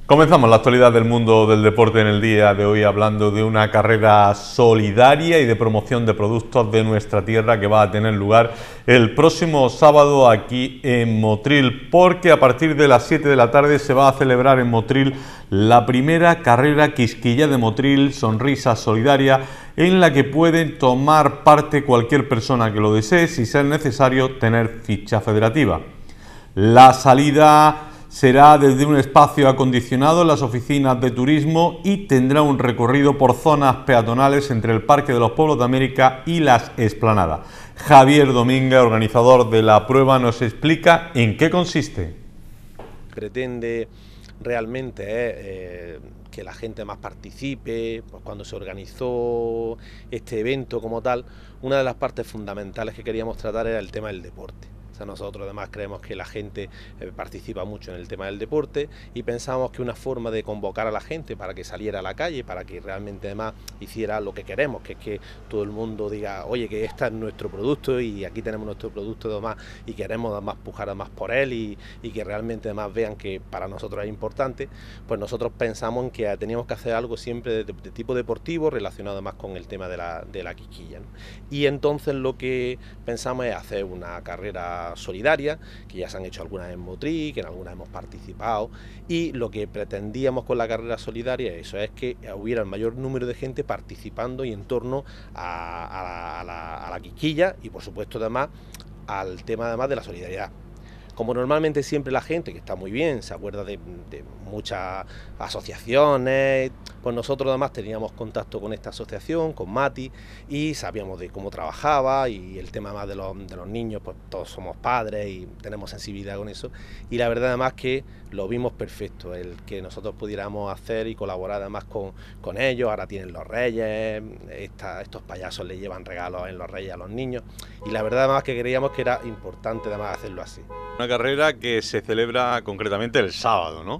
Comenzamos la actualidad del mundo del deporte en el día de hoy hablando de una carrera solidaria y de promoción de productos de nuestra tierra que va a tener lugar el próximo sábado aquí en Motril, porque a partir de las 7 de la tarde se va a celebrar en Motril la primera carrera Quisquilla de Motril, Sonrisa Solidaria, en la que puede tomar parte cualquier persona que lo desee, si sea necesario tener ficha federativa. La salida será desde un espacio acondicionado en las oficinas de turismo y tendrá un recorrido por zonas peatonales entre el Parque de los Pueblos de América y las Esplanadas. Javier Domínguez, organizador de la prueba, nos explica en qué consiste. Pretende realmente que la gente más participe. Pues cuando se organizó este evento como tal, una de las partes fundamentales que queríamos tratar era el tema del deporte. O sea, nosotros además creemos que la gente participa mucho en el tema del deporte y pensamos que una forma de convocar a la gente para que saliera a la calle, para que realmente además hiciera lo que queremos, que es que todo el mundo diga, oye, que este es nuestro producto y aquí tenemos nuestro producto además y queremos además pujar además por él y que realmente además vean que para nosotros es importante, pues nosotros pensamos en que teníamos que hacer algo siempre de tipo deportivo relacionado además con el tema de la quisquilla, ¿no? Y entonces lo que pensamos es hacer una carrera solidaria, que ya se han hecho algunas en Motril, que en algunas hemos participado, y lo que pretendíamos con la carrera solidaria eso es que hubiera el mayor número de gente participando y en torno a la quisquilla y por supuesto además al tema además de la solidaridad. Como normalmente siempre la gente, que está muy bien, se acuerda de muchas asociaciones, pues nosotros además teníamos contacto con esta asociación, con Mati, y sabíamos de cómo trabajaba y el tema más de los niños, pues todos somos padres y tenemos sensibilidad con eso. Y la verdad además que lo vimos perfecto, el que nosotros pudiéramos hacer y colaborar además con ellos. Ahora tienen los reyes, estos payasos le llevan regalos en los reyes a los niños, y la verdad además que creíamos que era importante además hacerlo así. Una carrera que se celebra concretamente el sábado, ¿no?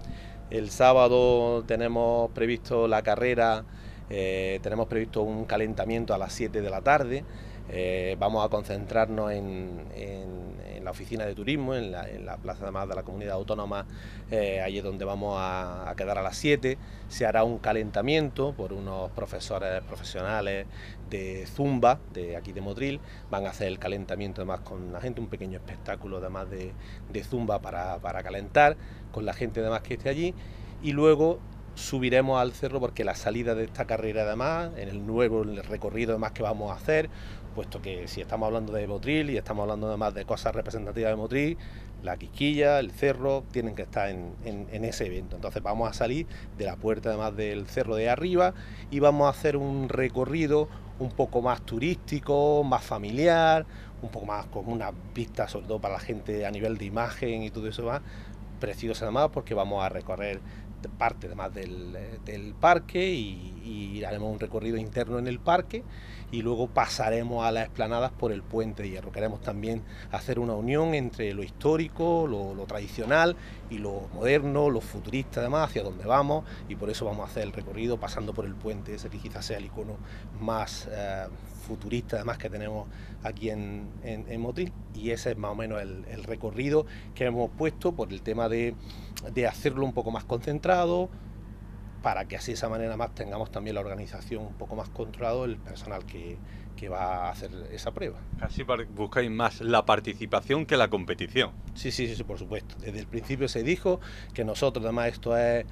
El sábado tenemos previsto la carrera, tenemos previsto un calentamiento a las 7 de la tarde. Vamos a concentrarnos en la oficina de turismo, en la plaza además de la comunidad autónoma, allí es donde vamos a quedar a las 7. Se hará un calentamiento por unos profesores profesionales de Zumba, de aquí de Motril. Van a hacer el calentamiento además con la gente, un pequeño espectáculo además de Zumba para calentar, con la gente además que esté allí, y luego subiremos al cerro porque la salida de esta carrera además, en el recorrido además que vamos a hacer, puesto que si estamos hablando de Motril y estamos hablando además de cosas representativas de Motril, la quisquilla, el cerro, tienen que estar en ese evento. Entonces vamos a salir de la puerta además del cerro de arriba y vamos a hacer un recorrido un poco más turístico, más familiar, un poco más con unas vistas sobre todo para la gente a nivel de imagen y todo eso más precioso además, porque vamos a recorrer parte además del parque y haremos un recorrido interno en el parque y luego pasaremos a las esplanadas por el Puente de Hierro. Queremos también hacer una unión entre lo histórico, lo tradicional y lo moderno, lo futurista además, hacia donde vamos, y por eso vamos a hacer el recorrido pasando por el puente, ese que quizás sea el icono más futurista además que tenemos aquí en Motril, y ese es más o menos el recorrido que hemos puesto por el tema de hacerlo un poco más concentrado, para que así de esa manera más tengamos también la organización un poco más controlado, el personal que va a hacer esa prueba. Casi buscáis más la participación que la competición. Sí, por supuesto. Desde el principio se dijo que nosotros además esto es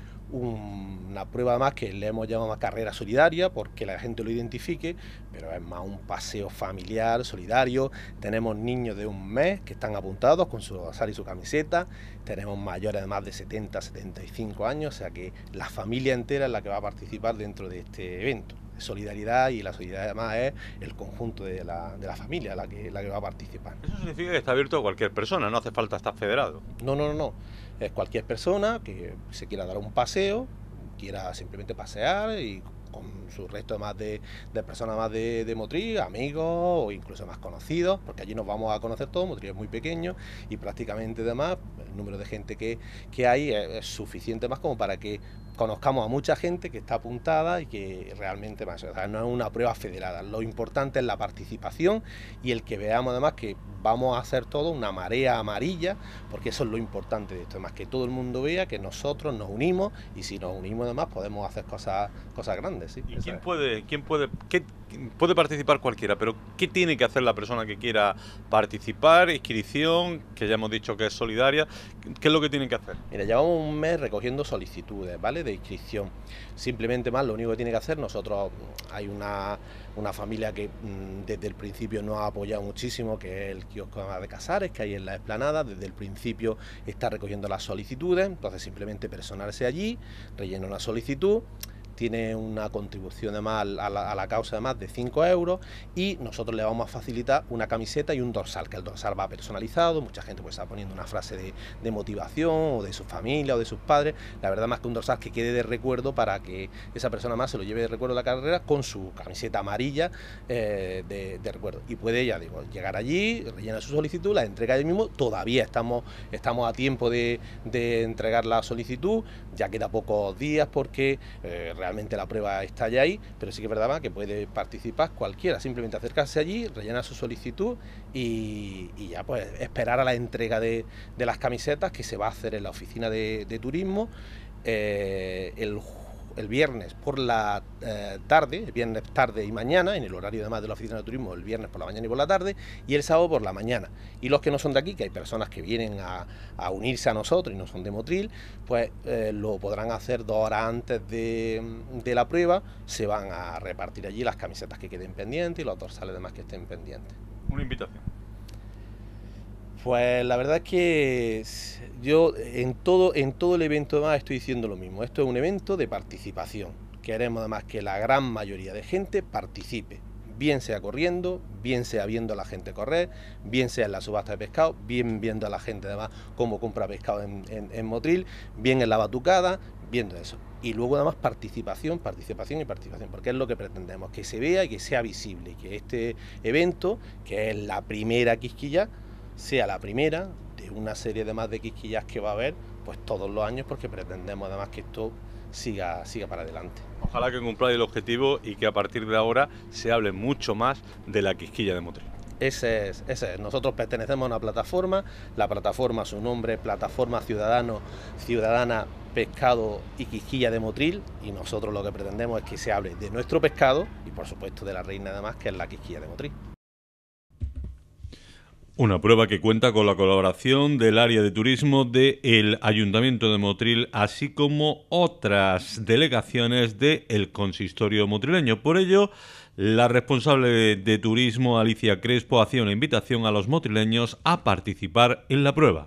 una prueba más que le hemos llamado carrera solidaria porque la gente lo identifique, pero es más un paseo familiar, solidario. Tenemos niños de 1 mes que están apuntados con su dorsal y su camiseta, tenemos mayores de más de 70, 75 años, o sea que la familia entera es la que va a participar dentro de este evento. Solidaridad, y la solidaridad además es el conjunto de la familia la que va a participar. Eso significa que está abierto a cualquier persona, no hace falta estar federado. No, es cualquier persona que se quiera dar un paseo, quiera simplemente pasear y con su resto más de personas más de Motril, amigos o incluso más conocidos, porque allí nos vamos a conocer todos. Motril es muy pequeño y prácticamente además el número de gente que hay es suficiente más como para que conozcamos a mucha gente que está apuntada y que realmente más, o sea, no es una prueba federada. Lo importante es la participación y el que veamos además que vamos a hacer todo una marea amarilla, porque eso es lo importante de esto, además que todo el mundo vea que nosotros nos unimos, y si nos unimos además podemos hacer cosas grandes. ¿Sí? ¿Y quién puede participar? Cualquiera, pero ¿qué tiene que hacer la persona que quiera participar? Inscripción, que ya hemos dicho que es solidaria, ¿qué es lo que tienen que hacer? Mira, llevamos un mes recogiendo solicitudes, ¿vale?, de inscripción. Simplemente más, lo único que tiene que hacer, nosotros hay una familia que desde el principio nos ha apoyado muchísimo, que es el kiosco de Casares, que hay en la explanada. Desde el principio está recogiendo las solicitudes, entonces simplemente personarse allí, rellena una solicitud, tiene una contribución además a la causa además de 5 euros, y nosotros le vamos a facilitar una camiseta y un dorsal, que el dorsal va personalizado. Mucha gente pues está poniendo una frase de motivación, o de su familia o de sus padres. La verdad, más que un dorsal, que quede de recuerdo, para que esa persona más se lo lleve de recuerdo a la carrera con su camiseta amarilla de recuerdo. Y puede, ya digo, llegar allí, rellena su solicitud, la entrega allí mismo. Todavía estamos a tiempo de entregar la solicitud, ya queda pocos días porque realmente la prueba está ya ahí, pero sí que es verdad que puede participar cualquiera, simplemente acercarse allí, rellenar su solicitud y ya pues esperar a la entrega de las camisetas, que se va a hacer en la oficina de turismo el viernes por la tarde, el viernes tarde y mañana, en el horario además de la oficina de turismo, el viernes por la mañana y por la tarde, y el sábado por la mañana. Y los que no son de aquí, que hay personas que vienen a unirse a nosotros y no son de Motril, pues lo podrán hacer 2 horas antes de la prueba. Se van a repartir allí las camisetas que queden pendientes y los dorsales demás que estén pendientes. Una invitación. Pues la verdad es que yo en todo el evento además estoy diciendo lo mismo. Esto es un evento de participación. Queremos además que la gran mayoría de gente participe, bien sea corriendo, bien sea viendo a la gente correr, bien sea en la subasta de pescado, bien viendo a la gente además cómo compra pescado en Motril, bien en la batucada, viendo eso. Y luego además participación, porque es lo que pretendemos, que se vea y que sea visible, y que este evento, que es la primera Quisquilla, sea la primera de una serie de más de quisquillas que va a haber pues todos los años, porque pretendemos además que esto siga para adelante. Ojalá que cumpláis el objetivo y que a partir de ahora se hable mucho más de la Quisquilla de Motril. Ese es. Nosotros pertenecemos a una plataforma, la plataforma, su nombre, Plataforma Ciudadana Pescado y Quisquilla de Motril, y nosotros lo que pretendemos es que se hable de nuestro pescado y por supuesto de la reina además, que es la Quisquilla de Motril. Una prueba que cuenta con la colaboración del área de turismo del Ayuntamiento de Motril, así como otras delegaciones del consistorio motrileño. Por ello, la responsable de turismo, Alicia Crespo, hacía una invitación a los motrileños a participar en la prueba.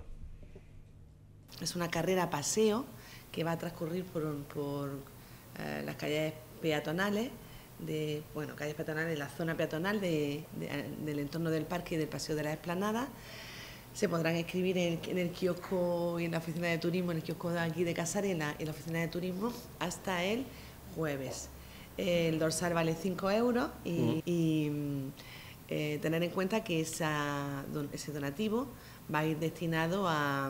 Es una carrera paseo que va a transcurrir por las calles peatonales, calles peatonales, la zona peatonal del entorno del parque y del paseo de la Explanada. Se podrán inscribir en el kiosco y en la oficina de turismo, en el kiosco de aquí de Casares, en la oficina de turismo, hasta el jueves. El dorsal vale 5 euros y tener en cuenta que ese donativo va a ir destinado a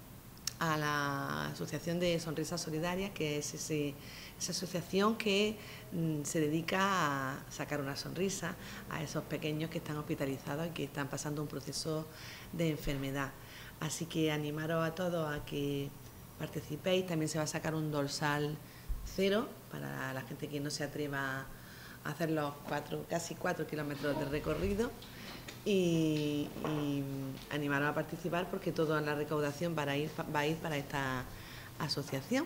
la Asociación de Sonrisas Solidarias, que es esa asociación que se dedica a sacar una sonrisa a esos pequeños que están hospitalizados y que están pasando un proceso de enfermedad. Así que animaros a todos a que participéis. También se va a sacar un dorsal 0 para la gente que no se atreva a hacer los casi 4 kilómetros de recorrido. Y animaros a participar, porque toda la recaudación va a ir para esta asociación.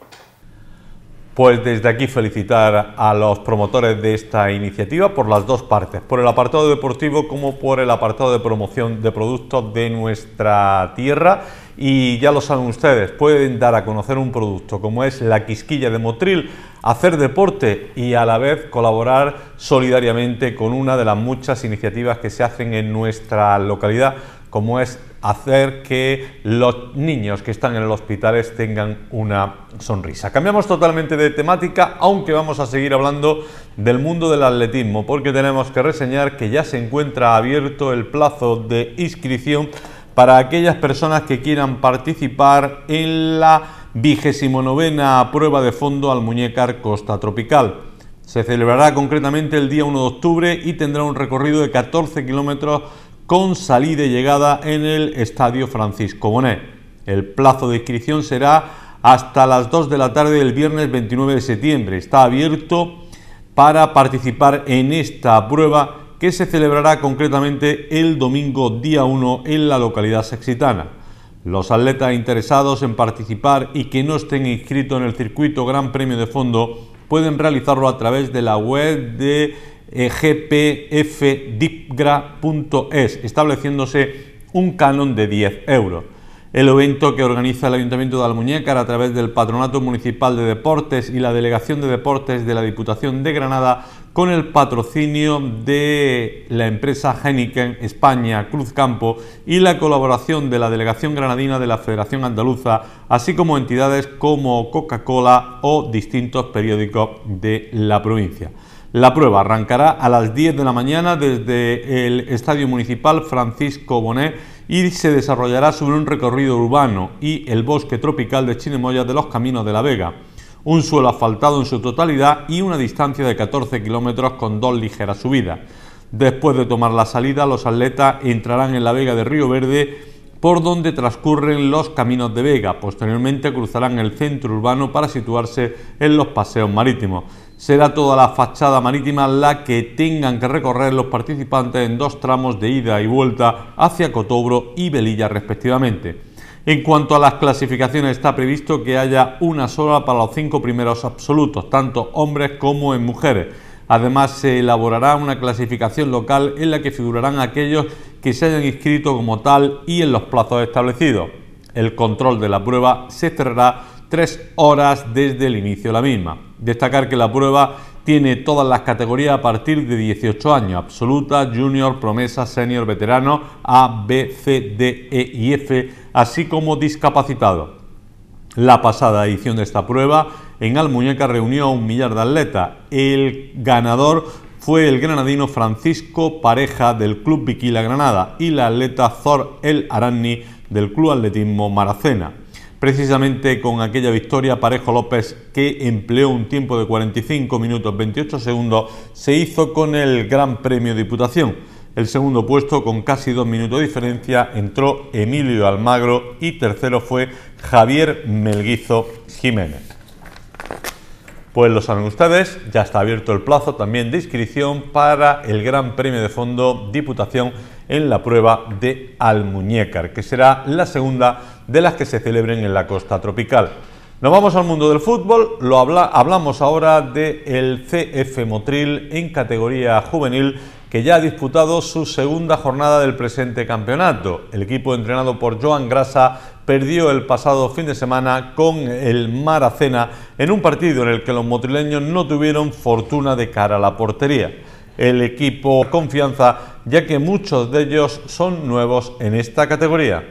Pues desde aquí felicitar a los promotores de esta iniciativa por las dos partes, por el apartado deportivo como por el apartado de promoción de productos de nuestra tierra. Y ya lo saben ustedes, pueden dar a conocer un producto como es la Quisquilla de Motril, hacer deporte y a la vez colaborar solidariamente con una de las muchas iniciativas que se hacen en nuestra localidad, como es hacer que los niños que están en los hospitales tengan una sonrisa. Cambiamos totalmente de temática, aunque vamos a seguir hablando del mundo del atletismo, porque tenemos que reseñar que ya se encuentra abierto el plazo de inscripción para aquellas personas que quieran participar en la 29ª prueba de fondo Almuñécar Costa Tropical. Se celebrará concretamente el día 1 de octubre y tendrá un recorrido de 14 kilómetros con salida y llegada en el Estadio Francisco Bonet. El plazo de inscripción será hasta las 2 de la tarde del viernes 29 de septiembre. Está abierto para participar en esta prueba que se celebrará concretamente el domingo día 1 en la localidad sextitana. Los atletas interesados en participar y que no estén inscritos en el circuito Gran Premio de Fondo pueden realizarlo a través de la web de gpfdipgra.es, estableciéndose un canon de 10 euros. El evento, que organiza el Ayuntamiento de Almuñécar a través del Patronato Municipal de Deportes y la Delegación de Deportes de la Diputación de Granada, con el patrocinio de la empresa Heineken España Cruzcampo y la colaboración de la Delegación Granadina de la Federación Andaluza, así como entidades como Coca-Cola o distintos periódicos de la provincia. La prueba arrancará a las 10 de la mañana desde el Estadio Municipal Francisco Bonet y se desarrollará sobre un recorrido urbano y el bosque tropical de Chinemoyas de los Caminos de la Vega, un suelo asfaltado en su totalidad y una distancia de 14 kilómetros con 2 ligeras subidas. Después de tomar la salida, los atletas entrarán en la Vega de Río Verde, por donde transcurren los Caminos de Vega. Posteriormente cruzarán el centro urbano para situarse en los paseos marítimos. Será toda la fachada marítima la que tengan que recorrer los participantes en 2 tramos de ida y vuelta hacia Cotobro y Velilla respectivamente. En cuanto a las clasificaciones, está previsto que haya una sola para los 5 primeros absolutos, tanto hombres como en mujeres. Además, se elaborará una clasificación local en la que figurarán aquellos que se hayan inscrito como tal y en los plazos establecidos. El control de la prueba se cerrará 3 horas desde el inicio de la misma. Destacar que la prueba tiene todas las categorías a partir de 18 años, absoluta, junior, promesa, senior, veterano, A, B, C, D, E y F, así como discapacitado. La pasada edición de esta prueba en Almuñécar reunió a 1 millar de atletas. El ganador fue el granadino Francisco Pareja del Club Viquila Granada y la atleta Zor El Arani del Club Atletismo Maracena. Precisamente con aquella victoria, Parejo López, que empleó un tiempo de 45 minutos 28 segundos, se hizo con el Gran Premio Diputación. El segundo puesto, con casi 2 minutos de diferencia, entró Emilio Almagro y tercero fue Javier Melguizo Jiménez. Pues lo saben ustedes, ya está abierto el plazo también de inscripción para el Gran Premio de Fondo Diputación en la prueba de Almuñécar, que será la segunda de las que se celebren en la costa tropical. Nos vamos al mundo del fútbol, hablamos ahora del CF Motril en categoría juvenil, que ya ha disputado su segunda jornada del presente campeonato. El equipo entrenado por Joan Grasa perdió el pasado fin de semana con el Maracena en un partido en el que los motrileños no tuvieron fortuna de cara a la portería. El equipo confianza, ya que muchos de ellos son nuevos en esta categoría.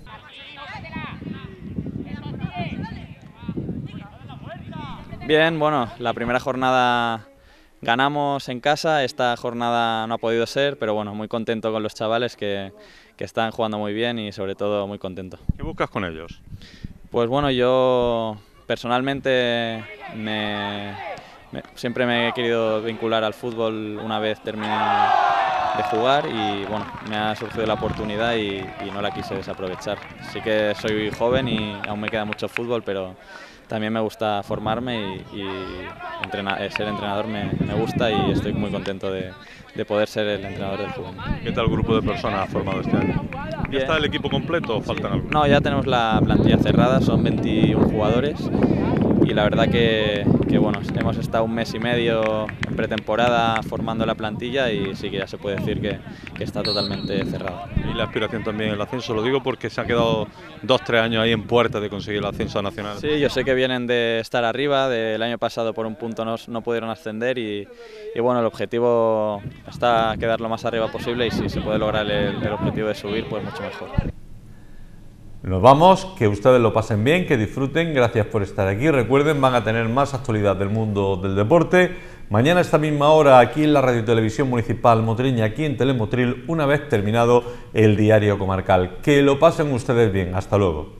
Bien, bueno, la primera jornada ganamos en casa, esta jornada no ha podido ser, pero bueno, muy contento con los chavales que están jugando muy bien y sobre todo muy contento. ¿Qué buscas con ellos? Pues bueno, yo personalmente siempre me he querido vincular al fútbol una vez terminé de jugar y bueno, me ha surgido la oportunidad y no la quise desaprovechar. Sí que soy joven y aún me queda mucho fútbol, pero también me gusta formarme y ser entrenador me gusta y estoy muy contento de poder ser el entrenador del juvenil. ¿Qué tal el grupo de personas formado este año? ¿Ya está el equipo completo o faltan algunos? No, ya tenemos la plantilla cerrada, son 21 jugadores y la verdad que bueno, hemos estado 1 mes y medio en pretemporada formando la plantilla y sí que ya se puede decir que está totalmente cerrada. Y la aspiración también el ascenso, lo digo porque se han quedado 2-3 años ahí en puerta de conseguir el ascenso nacional. Sí, yo sé que vienen de estar arriba, del año pasado por un punto no pudieron ascender y bueno, el objetivo está quedar lo más arriba posible y si se puede lograr el objetivo de subir, pues mucho mejor. Nos vamos, que ustedes lo pasen bien, que disfruten, gracias por estar aquí. Recuerden, van a tener más actualidad del mundo del deporte. Mañana a esta misma hora aquí en la Radio Televisión Municipal Motrileña, aquí en Telemotril, una vez terminado el diario comarcal. Que lo pasen ustedes bien, hasta luego.